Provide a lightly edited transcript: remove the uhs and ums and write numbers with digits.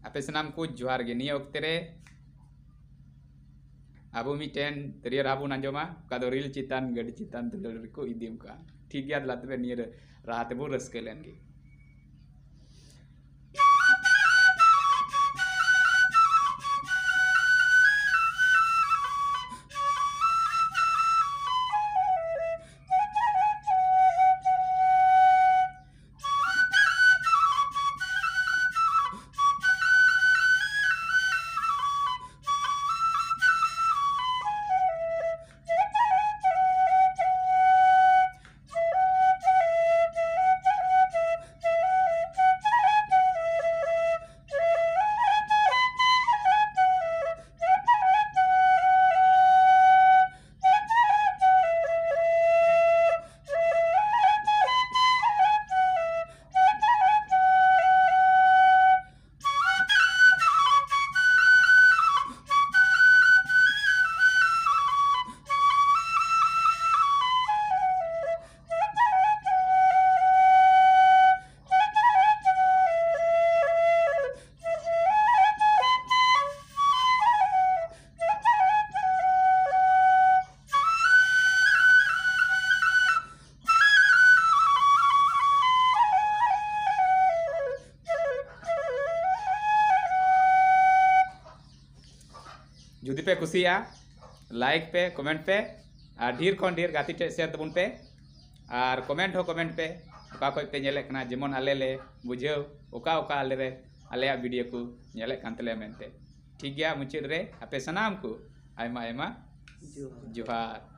आपे सनाम को जोहार गे निया वक्त रे आबो मिटेन तरिया राबुन आंजोमा का दो रील चितान गडी चितान तुलर को इदिम का ठीक गया लात बे निया रात बो रस्के लेंगे जुदी पे कुसिया लाइक पे कमेंट पे और ढेर खन ढेर गाती टे शेयर तबुन पे और कमेंट हो कमेंट पे ओका कोई पे नेले कना जेमन आले ले बुझाव ओका ओका आले रे आले वीडियो को नेले कांतले मेनते ठीक गया मुचाद रे आपे सनाम को आयमा आयमा जोहार।